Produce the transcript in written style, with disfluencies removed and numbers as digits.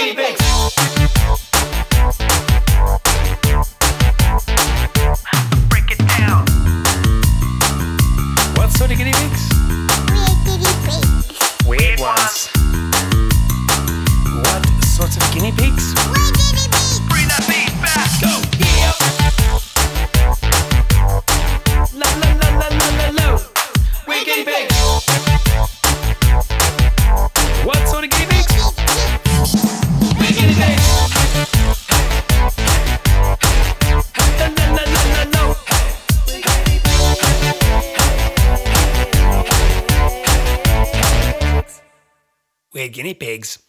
guinea pigs. Break it down. What sort of guinea pigs? Weird guinea pigs. Weird ones. What sorts of guinea pigs? Weird guinea pigs. Bring that beat back. Go. Yeah. La la la la la la la. Weird guinea pigs. What sort of guinea pigs? Weird guinea pigs. La la la la la la. Weird guinea pigs.